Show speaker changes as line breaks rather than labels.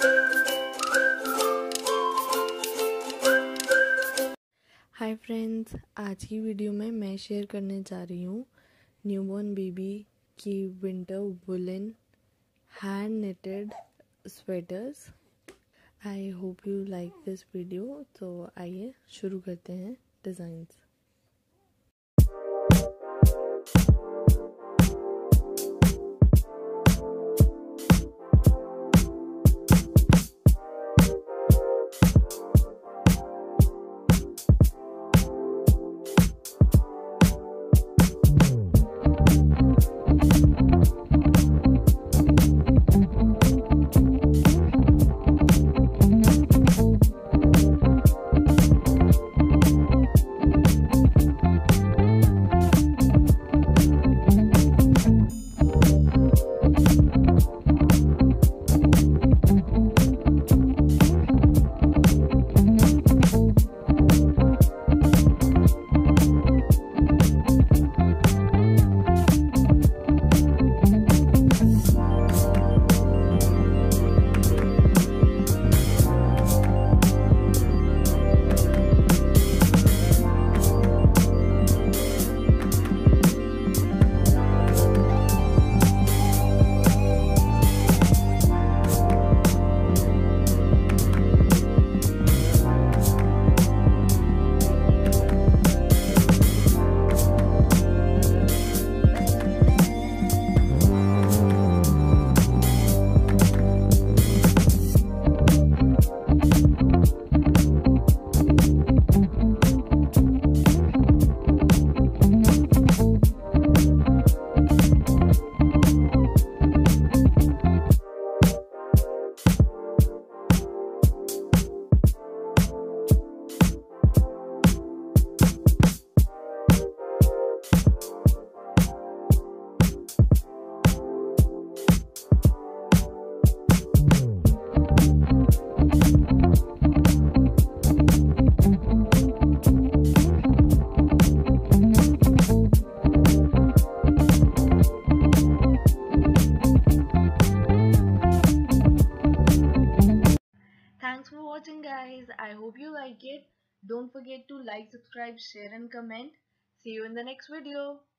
Hi friends, आज की video में मैं शेयर करने जा रही हूँ न्यूबॉर्न बेबी की winter woollen hand knitted sweaters. I hope you like this video. तो आइए शुरू करते हैं designs. Thanks for watching, guys. I hope you like it. Don't forget to like, subscribe, share and comment. See you in the next video.